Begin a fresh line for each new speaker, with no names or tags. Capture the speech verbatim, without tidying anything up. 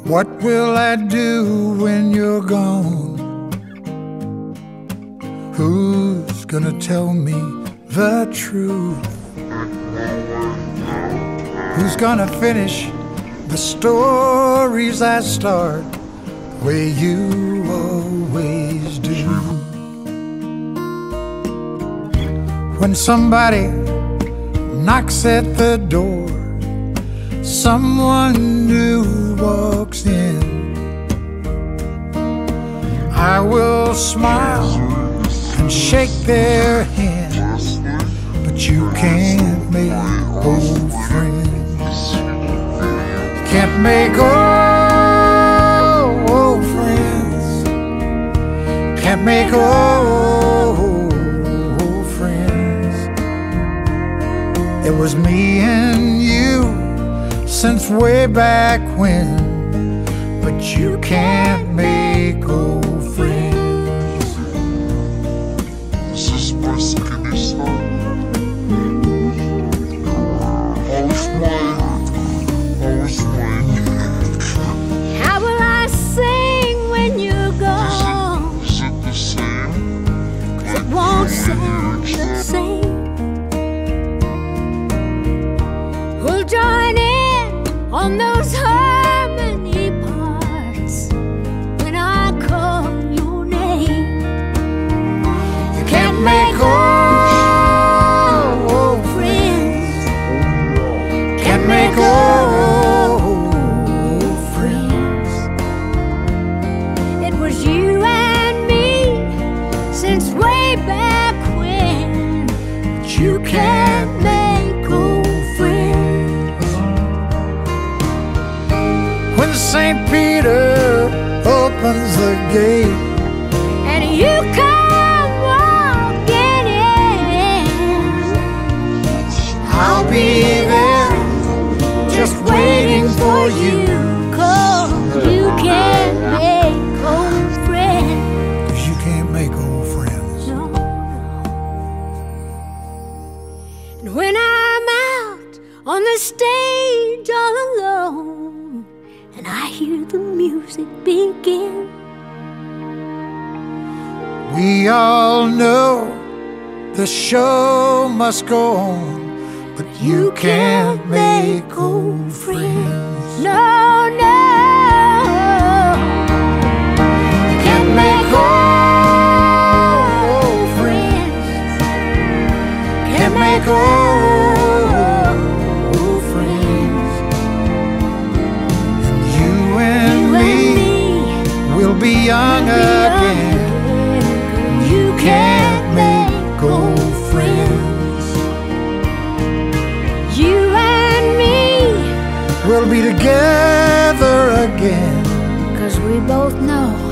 What will I do when you're gone? Who's gonna tell me the truth? Who's gonna finish the stories I start the way you always do? When somebody knocks at the door, someone new walks in, I will smile and shake their hand, but you can't make old friends. Can't make old, old friends. Can't make old, old friends. It was me and you since way back when, but you can't make old friends.
This is my skinny son. Always mine, always mine.
How will I sing when you're gone?
Is it, is it the same?
'Cause it won't sound the same. We'll join in on those harmony parts when I call your name.
You can't make old, old friends. Can't make old, old friends.
It was you and me since way back when, but you can't make old friends.
When Saint Peter opens the gate
And you come walking in,
I'll be there just waiting for you,
'cause you can't make old friends.
'cause you can't make old friends.
No, no. And when I'm out on the stage all alone, and I hear the music begin,
We all know the show must go on, but you can't make old friends.
no, no,
You can't make old, old friends. Can't make old, old friends. And you and me will be young again.
You
Can't make old friends.
You and me,
We'll be together again.
'cause we both know